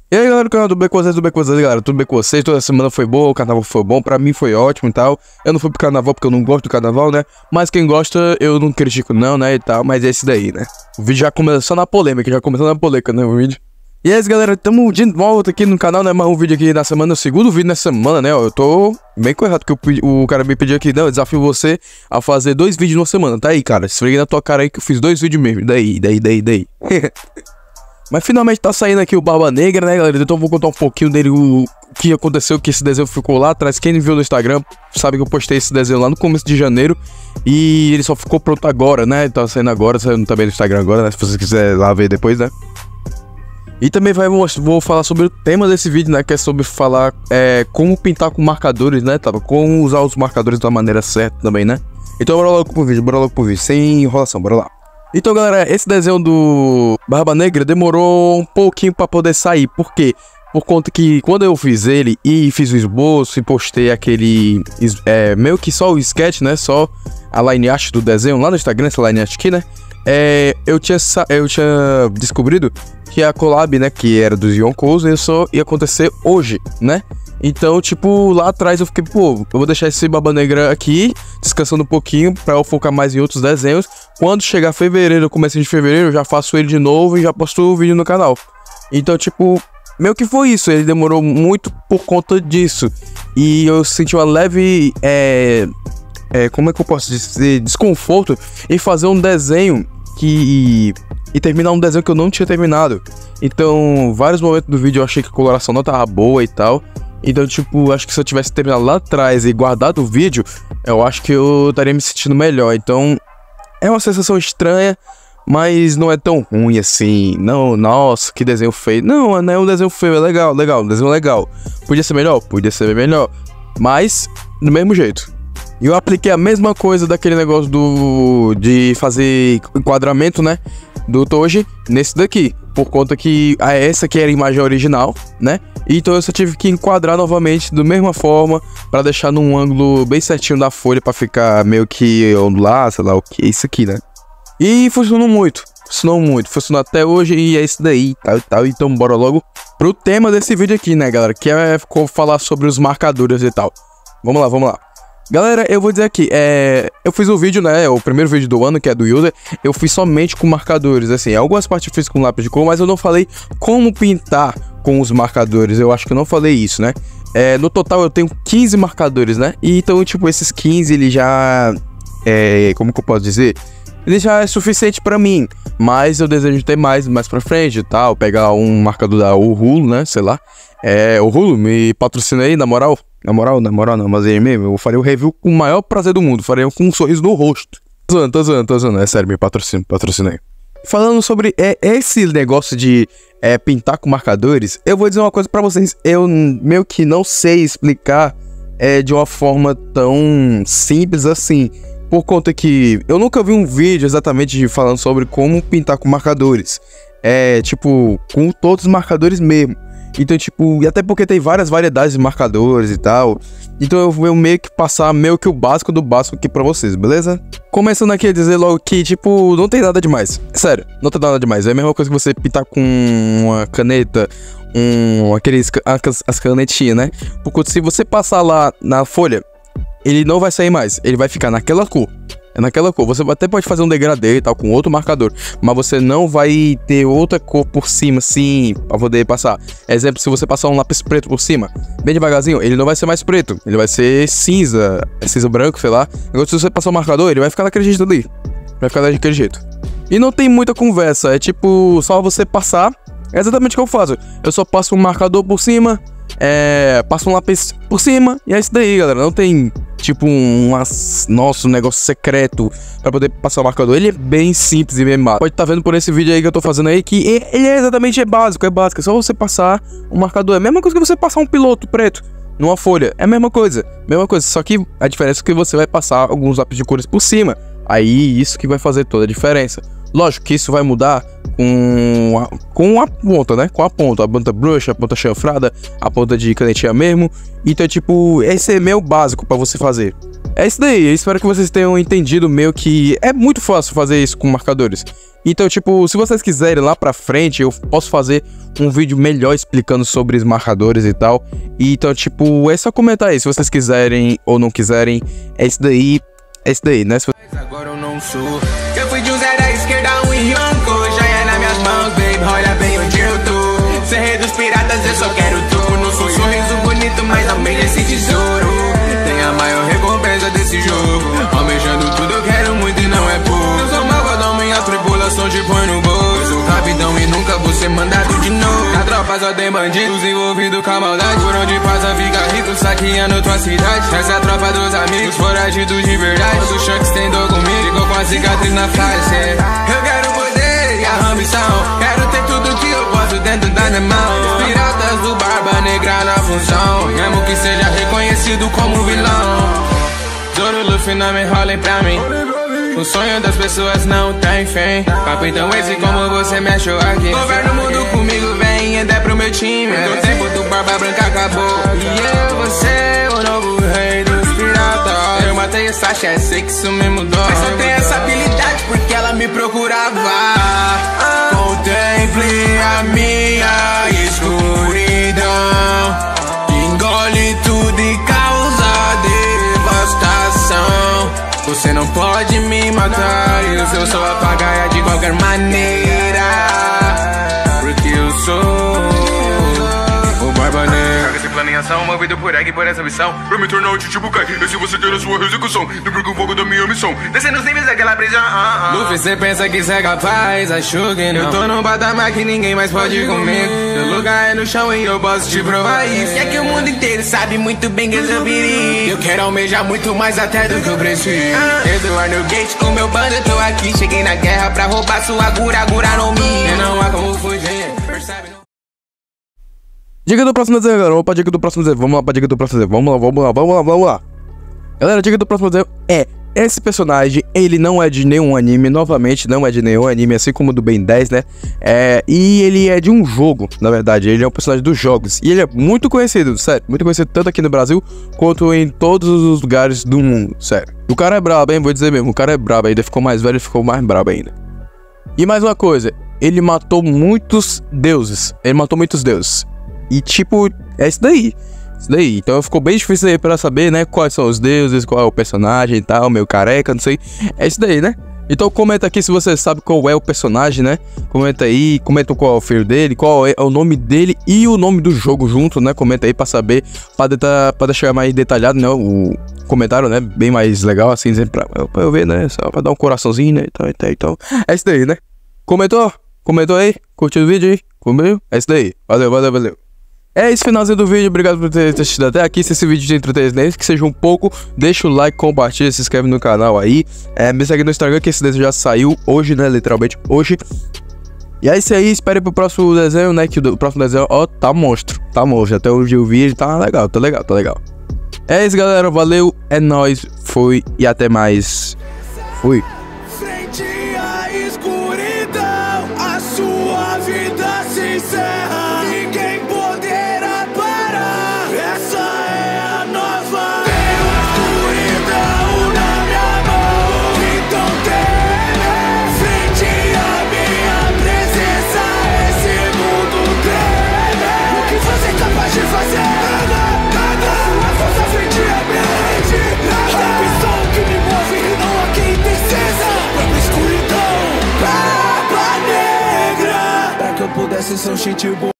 E aí galera do canal, tudo bem com vocês, galera? Tudo bem com vocês? Toda semana foi boa, o carnaval foi bom, pra mim foi ótimo e tal. Eu não fui pro carnaval porque eu não gosto do carnaval, né? Mas quem gosta, eu não critico não, né, e tal, mas é esse daí, né? O vídeo já começou na polêmica, né, o vídeo. E é isso, galera, tamo de volta aqui no canal, né? Mais um vídeo aqui na semana, o segundo vídeo nessa semana, né? Ó, eu tô bem correto, porque o cara me pediu aqui, não, eu desafio você a fazer 2 vídeos numa semana. Tá aí, cara, esfreguei na tua cara aí que eu fiz 2 vídeos mesmo, daí. Mas finalmente tá saindo aqui o Barba Negra, né, galera? Então eu vou contar um pouquinho dele, o que aconteceu, que esse desenho ficou lá atrás. Quem viu no Instagram sabe que eu postei esse desenho lá no começo de janeiro. E ele só ficou pronto agora, né? Tá saindo agora, saindo também no Instagram agora, né? Se você quiser lá ver depois, né? E também vou falar sobre o tema desse vídeo, né? Que é sobre falar como pintar com marcadores, né? Como usar os marcadores da maneira certa também, né? Então bora logo pro vídeo, sem enrolação, bora lá. Então galera, esse desenho do Barba Negra demorou um pouquinho pra poder sair. Por quê? Por conta que quando eu fiz ele e fiz o esboço e postei aquele... meio que só o sketch, né? Só a line art do desenho lá no Instagram, essa line art aqui, né? Eu tinha descobrido que a collab, né, que era dos Yonkous, só ia acontecer hoje, né? Então, tipo, lá atrás eu fiquei, pô, eu vou deixar esse Barba Negra aqui, descansando um pouquinho, pra eu focar mais em outros desenhos. Quando chegar fevereiro, começo de fevereiro, eu já faço ele de novo e já posto o vídeo no canal. Então, tipo, meio que foi isso, ele demorou muito por conta disso. E eu senti uma leve, como é que eu posso dizer, desconforto em fazer um desenho e terminar um desenho que eu não tinha terminado. Então, vários momentos do vídeo eu achei que a coloração não tava boa e tal. Então, tipo, acho que se eu tivesse terminado lá atrás e guardado o vídeo, eu acho que eu estaria me sentindo melhor. Então, é uma sensação estranha, mas não é tão ruim assim. Não, nossa, que desenho feio. Não, não é um desenho feio, é legal, um desenho legal. Podia ser melhor? Podia ser melhor. Mas, do mesmo jeito. E eu apliquei a mesma coisa daquele negócio de fazer enquadramento, né? Do Toji nesse daqui. Por conta que essa aqui era a imagem original, né? Então eu só tive que enquadrar novamente da mesma forma para deixar num ângulo bem certinho da folha para ficar meio que ondular, sei lá o que é isso aqui, né? E funcionou muito, funcionou até hoje e é isso daí, tal. Então bora logo pro tema desse vídeo aqui, né, galera? Que é falar sobre os marcadores e tal. Vamos lá. Galera, eu vou dizer aqui, eu fiz o vídeo, né, o primeiro vídeo do ano, que é do User, eu fiz somente com marcadores, assim, algumas partes eu fiz com lápis de cor, mas eu não falei como pintar com os marcadores, eu acho que eu não falei isso, né. No total eu tenho 15 marcadores, né, e então, tipo, esses 15, ele já, como que eu posso dizer, ele já é suficiente pra mim, mas eu desejo ter mais pra frente e tal, pegar um marcador da Uhulo, né, sei lá, Uhulo, me patrocina aí, na moral não, mas aí mesmo, eu faria o review com o maior prazer do mundo, faria com um sorriso no rosto. Tô zoando, é sério, me patrocina aí. Falando sobre esse negócio de pintar com marcadores, eu vou dizer uma coisa pra vocês, eu meio que não sei explicar de uma forma tão simples assim, por conta que eu nunca vi um vídeo exatamente falando sobre como pintar com marcadores, tipo, com todos os marcadores mesmo. Então, tipo, e até porque tem várias variedades de marcadores e tal. Então eu vou meio que passar o básico do básico aqui pra vocês, beleza? Começando aqui a dizer logo que, tipo, não tem nada demais. Sério, não tem nada demais. É a mesma coisa que você pintar com uma caneta, as canetinhas, né? Porque se você passar lá na folha, ele não vai sair mais. Ele vai ficar naquela cor. Naquela cor, você até pode fazer um degradê e tal com outro marcador, mas você não vai ter outra cor por cima assim pra poder passar. Exemplo, se você passar um lápis preto por cima, bem devagarzinho, ele não vai ser mais preto, ele vai ser cinza, cinza branco, sei lá. Agora se você passar o marcador, ele vai ficar daquele jeito ali, vai ficar daquele jeito. E não tem muita conversa, é tipo, só você passar, é exatamente o que eu faço. Eu só passo um marcador por cima, passo um lápis por cima, e é isso daí, galera. Não tem tipo um negócio secreto pra poder passar o marcador. Ele é bem simples e bem básico. Pode estar vendo por esse vídeo aí que eu tô fazendo aí que ele exatamente básico, é só você passar um marcador. É a mesma coisa que você passar um piloto preto numa folha, é a mesma coisa, só que a diferença é que você vai passar alguns lápis de cores por cima. Aí isso que vai fazer toda a diferença. Lógico que isso vai mudar com a ponta, né? Com a ponta brush, a ponta chanfrada, a ponta de canetinha mesmo. Então, tipo, esse é meio básico pra você fazer. É isso daí, eu espero que vocês tenham entendido meio que é muito fácil fazer isso com marcadores. Então, tipo, se vocês quiserem lá pra frente, eu posso fazer um vídeo melhor explicando sobre os marcadores e tal. E, então, tipo, é só comentar aí. Se vocês quiserem ou não quiserem, é isso daí, né? Agora eu não sou. Eu fui de um zero à esquerda, um Yonko. Já é nas minhas mãos, baby, olha bem onde eu tô. Ser rei dos piratas, eu só quero tu. Não sou sorriso bonito, mas almejo esse tesouro. Tem a maior recompensa desse jogo. Almejando tudo, eu quero muito e não é pouco. Eu sou malvadão, minha tripulação te põe no bolso. Eu sou capitão e nunca vou ser mandado de novo. Na tropa só tem bandidos envolvidos com a maldade. Por onde passa fica rico, saqueando tua cidade. Essa é a tropa dos amigos, foragidos de verdade. Quando o Shanks tentou comigo, ficou com a cicatriz na face. Eu quero poder e a ambição. Quero ter tudo que eu posso dentro da minha mão. Os piratas do Barba Negra na função, mesmo que seja reconhecido como vilão. Zoro, Luffy, não me enrolem pra mim. O sonho das pessoas não tem fim. Capitão esse como você me achou aqui. Governa o mundo comigo, vem, é pro meu time. O tempo do Barba Branca acabou. E eu vou ser o novo rei dos piratas. Eu matei essa chefe, sei que isso me mudou. Mas só tenho essa habilidade porque ela me procurava. Contemple a minha escuridão. Engole tudo e causa devastação. Você não pode me matar, eu sou a pagaia de qualquer maneira. Porque eu sou o Barba Negra. Essa planeação, movido por egg por essa missão. Pra me tornar o Chichibukai, e se você quer a sua execução, não perca o fogo da minha missão. Descendo os níveis daquela prisão. Luffy, cê pensa que cê é capaz, acho que não. Eu tô num patamar que ninguém mais pode ir comigo. Meu lugar é no chão e eu posso te provar isso. É que o mundo inteiro sabe muito bem que eu sou perigo. Eu quero almejar muito mais até do que eu preciso. Eduardo Gate, com meu bando eu tô aqui. Cheguei na guerra pra roubar sua Gura no Mi. E não há como fugir, percebe? Dica do próximo desenho, galera. Vamos pra dica do próximo desenho. Vamos lá pra dica do próximo desenho. Vamos lá. Galera, a dica do próximo desenho é: esse personagem, ele não é de nenhum anime. Novamente, não é de nenhum anime, assim como o do Ben 10, né? E ele é de um jogo, na verdade. Ele é um personagem dos jogos. E ele é muito conhecido, sério. Muito conhecido tanto aqui no Brasil, quanto em todos os lugares do mundo, sério. O cara é brabo, hein? Vou dizer mesmo. O cara é brabo. Ainda ficou mais velho e ficou mais brabo ainda. E mais uma coisa. Ele matou muitos deuses. E tipo, é isso daí. Então ficou bem difícil aí pra saber, né? Quais são os deuses, qual é o personagem e tal, meio careca, não sei. É isso daí, né? Então comenta aqui se você sabe qual é o personagem, né? Comenta aí, comenta qual é o filho dele, qual é o nome dele e o nome do jogo junto, né? Comenta aí pra saber, pra deixar mais detalhado, né? O comentário, né? Bem mais legal, assim, pra eu ver, né? Só pra dar um coraçãozinho, né? Então. É isso daí, né? Comentou aí? Curtiu o vídeo aí? Comeu? É isso daí. Valeu. É esse finalzinho do vídeo, obrigado por ter assistido até aqui. Se esse vídeo te entretém, que seja um pouco, deixa o like, compartilha, se inscreve no canal aí. Me segue no Instagram, que esse desenho já saiu hoje, né, literalmente hoje. E é isso aí, espere pro próximo desenho, né, que o próximo desenho, ó, tá monstro. Até hoje eu vi, tá legal. É isso, galera, valeu, é nóis, fui e até mais. Fui. Frente à escuridão, a sua vida se encerra. Ninguém poderá parar. Essa é a nova. Tenho a escuridão na minha mão. Então tem frente à minha presença. Esse mundo treme. O que você é capaz de fazer? Nada. Sua força frente à minha mente. Nada. A visão que me move e não há quem tem cesa. Escuridão, Barba Negra. Pra que eu pudesse ser um shit bom.